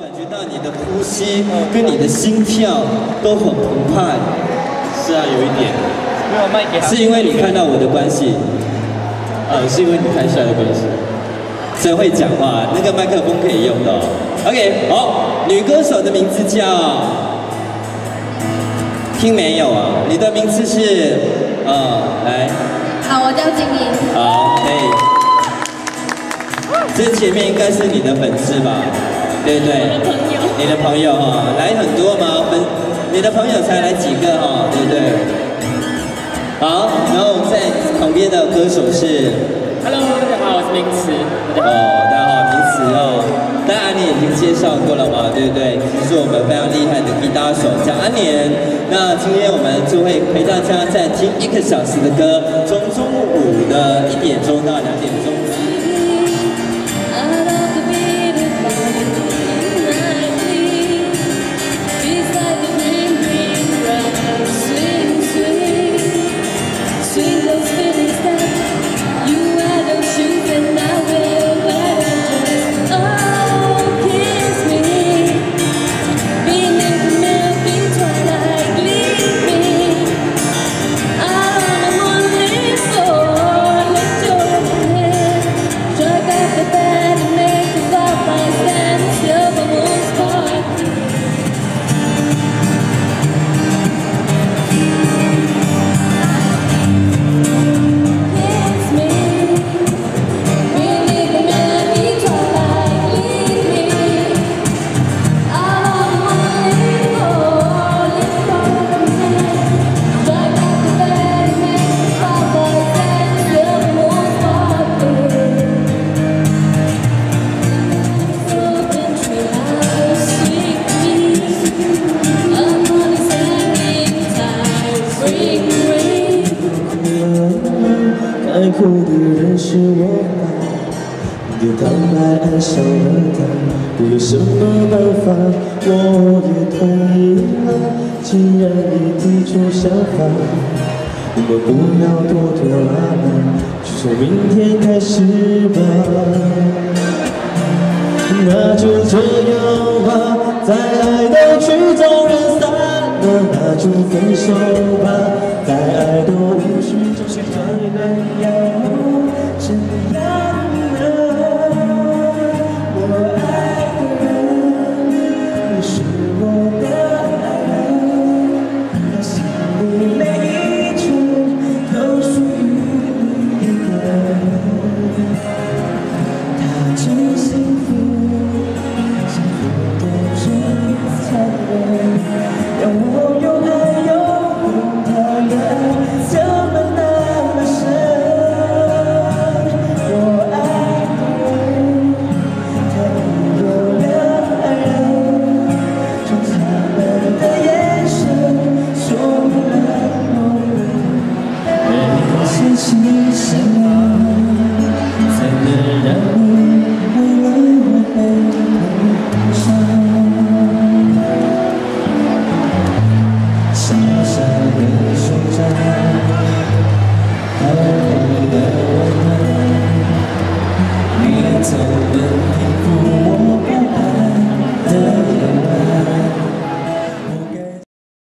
感觉到你的呼吸跟你的心跳都很澎湃。是啊，有一点。 没有卖给他。 是因为你看到我的关系？是因为你太帅的关系。真会讲话，那个麦克风可以用的哦。OK， 好，女歌手的名字叫，听没有啊？你的名字是，来。 好，我叫金莹。 好，可以。这前面应该是你的粉丝吧？对不对？你的朋友哈，来很多吗？你的朋友才来几个哈，对不对？好，然后在旁边的歌手是 ，Hello， 大家好，我是明慈。 大家好，明慈哦。刚刚安年已经介绍过了嘛，对不对？是我们非常厉害的吉他手叫安年。那今天我们就会陪大家再听1个小时的歌，从中午的1点钟到2点钟。 爱哭的人是我吧，你的坦白爱上了他，我有什么办法？我也同意了，既然你提出想法，我们不要拖拖拉拉，就从明天开始吧。那就这样吧，再爱到曲终人散了，那就分手吧，再爱都无需，就是这样。